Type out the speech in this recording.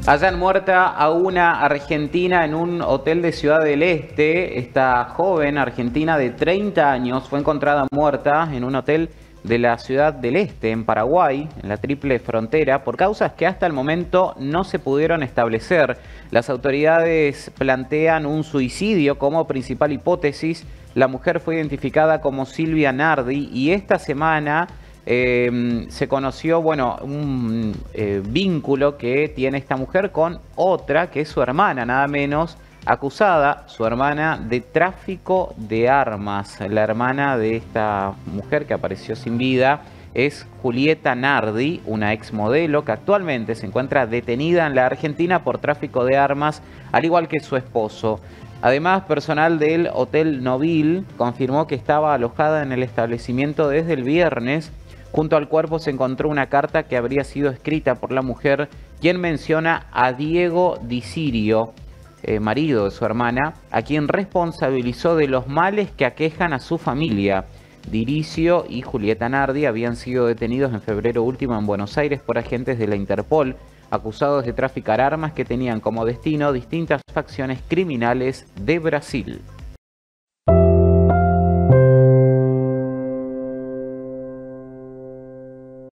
Hallan muerta a una argentina en un hotel de Ciudad del Este. Esta joven argentina de 30 años fue encontrada muerta en un hotel de la Ciudad del Este, en Paraguay, en la triple frontera, por causas que hasta el momento no se pudieron establecer. Las autoridades plantean un suicidio como principal hipótesis. La mujer fue identificada como Silvia Nardi y esta semana se conoció, un vínculo que tiene esta mujer con otra, que es su hermana, nada menos, acusada, su hermana, de tráfico de armas. La hermana de esta mujer que apareció sin vida es Julieta Nardi, una exmodelo que actualmente se encuentra detenida en la Argentina por tráfico de armas, al igual que su esposo. Además, personal del Hotel Novil confirmó que estaba alojada en el establecimiento desde el viernes. Junto al cuerpo se encontró una carta que habría sido escrita por la mujer, quien menciona a Diego Di Sirio, marido de su hermana, a quien responsabilizó de los males que aquejan a su familia. Diricio y Julieta Nardi habían sido detenidos en febrero último en Buenos Aires por agentes de la Interpol, acusados de traficar armas que tenían como destino distintas facciones criminales de Brasil.